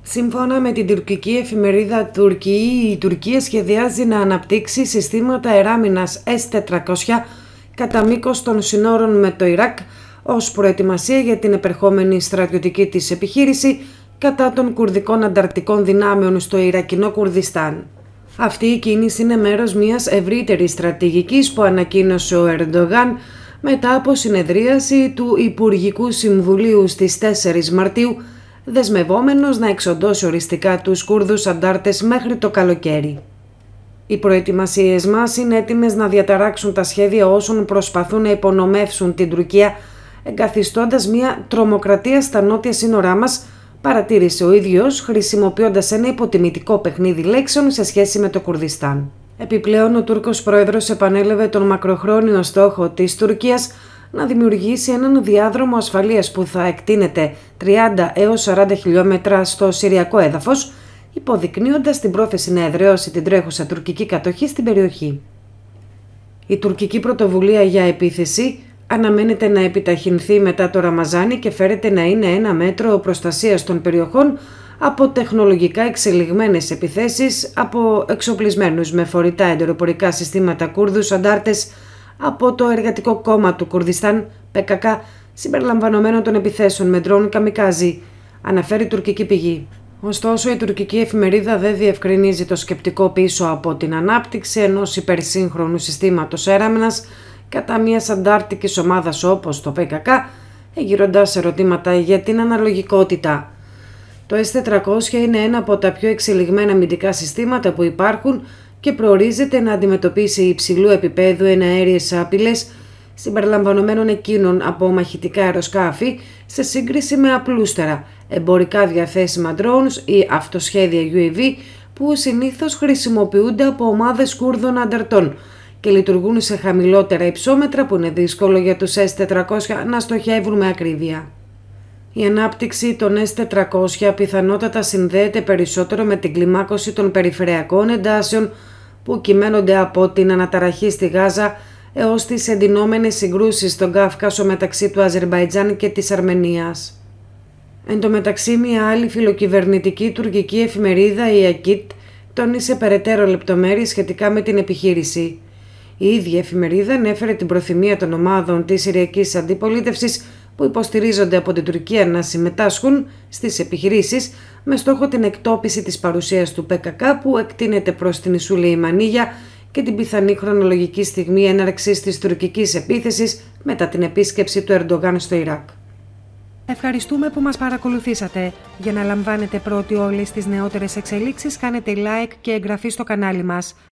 Σύμφωνα με την τουρκική εφημερίδα Τουρκία, η Τουρκία σχεδιάζει να αναπτύξει συστήματα αεράμινας S-400 κατά μήκος των συνόρων με το Ιράκ ως προετοιμασία για την επερχόμενη στρατιωτική της επιχείρηση κατά των κουρδικών ανταρτικών δυνάμεων στο Ιρακινό Κουρδιστάν. Αυτή η κίνηση είναι μέρος μιας ευρύτερης στρατηγικής που ανακοίνωσε ο Ερντογάν μετά από συνεδρίαση του Υπουργικού Συμβουλίου στις 4 Μαρτίου, δεσμευόμενος να εξοντώσει οριστικά τους Κούρδους αντάρτες μέχρι το καλοκαίρι. Οι προετοιμασίες μας είναι έτοιμες να διαταράξουν τα σχέδια όσων προσπαθούν να υπονομεύσουν την Τουρκία, εγκαθιστώντας μια τρομοκρατία στα νότια σύνορά μας, παρατήρησε ο ίδιος, χρησιμοποιώντας ένα υποτιμητικό παιχνίδι λέξεων σε σχέση με το Κουρδιστάν. Επιπλέον, ο Τούρκος πρόεδρος επανέλαβε τον μακροχρόνιο στόχο της Τουρκίας να δημιουργήσει έναν διάδρομο ασφαλείας που θα εκτείνεται 30 έως 40 χιλιόμετρα στο συριακό έδαφος, υποδεικνύοντας την πρόθεση να εδραιώσει την τρέχουσα τουρκική κατοχή στην περιοχή. Η τουρκική πρωτοβουλία για επίθεση αναμένεται να επιταχυνθεί μετά το Ραμαζάνι και φέρεται να είναι ένα μέτρο προστασίας των περιοχών από τεχνολογικά εξελιγμένες επιθέσεις από εξοπλισμένους με φορητά εντεροπορικά συστήματα Κούρδους αντάρτες από το Εργατικό Κόμμα του Κουρδιστάν, ΠΚΚ, συμπεριλαμβανομένων των επιθέσεων με ντρόουν καμικάζι, αναφέρει τουρκική πηγή. Ωστόσο, η τουρκική εφημερίδα δεν διευκρινίζει το σκεπτικό πίσω από την ανάπτυξη ενός υπερσύγχρονου συστήματος έρευνας κατά μιας αντάρτικης ομάδας όπως το ΠΚΚ, εγείροντας ερωτήματα για την αναλογικότητα. Το S-400 είναι ένα από τα πιο εξελιγμένα αμυντικά συστήματα που υπάρχουν και προορίζεται να αντιμετωπίσει υψηλού επίπεδου εναέριες απειλές συμπεριλαμβανομένων εκείνων από μαχητικά αεροσκάφη σε σύγκριση με απλούστερα εμπορικά διαθέσιμα drones ή αυτοσχέδια UAV που συνήθως χρησιμοποιούνται από ομάδες Κούρδων ανταρτών και λειτουργούν σε χαμηλότερα υψόμετρα που είναι δύσκολο για τους S-400 να στοχεύουν με ακρίβεια. Η ανάπτυξη των S-400 πιθανότατα συνδέεται περισσότερο με την κλιμάκωση των περιφερειακών εντάσεων που κυμαίνονται από την αναταραχή στη Γάζα έως τις εντυνόμενες συγκρούσεις στον Κάφκασο μεταξύ του Αζερμπαϊτζάν και της Αρμενίας. Εν τω μεταξύ, μια άλλη φιλοκυβερνητική τουρκική εφημερίδα, η Ακίτ, τόνισε περαιτέρω λεπτομέρειες σχετικά με την επιχείρηση. Η ίδια εφημερίδα ανέφερε την προθυμία των ομάδων της Συριακής Αντιπολίτευσης που υποστηρίζονται από την Τουρκία να συμμετάσχουν στις επιχειρήσεις με στόχο την εκτόπιση της παρουσίας του ΠΚΚ που εκτείνεται προς την Σουλεϊμανίγια και την πιθανή χρονολογική στιγμή έναρξης της τουρκικής επίθεσης μετά την επίσκεψη του Ερντογάν στο Ιράκ. Ευχαριστούμε που μας παρακολουθήσατε. Για να λαμβάνετε πρώτοι όλες τις νεότερες εξελίξεις, κάνετε like και εγγραφή στο κανάλι μας.